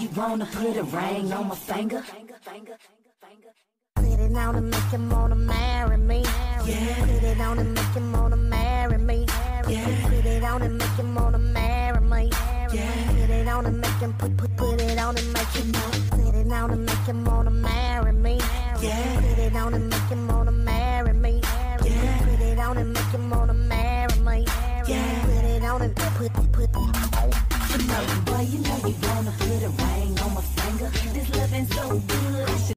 you wanna put a ring on my finger. Put it on and make him wanna marry me. Yeah. Put it on and make him wanna marry me. Yeah. Put it on and make him wanna marry me. Yeah. Put it on and make him put it on and make him put it on and make him wanna marry me. Yeah. Put it on and make him wanna marry me. Yeah. Put it on and make him wanna marry me. Yeah. Put it on and put Boy, you know you wanna put a ring on my finger. This loving so good.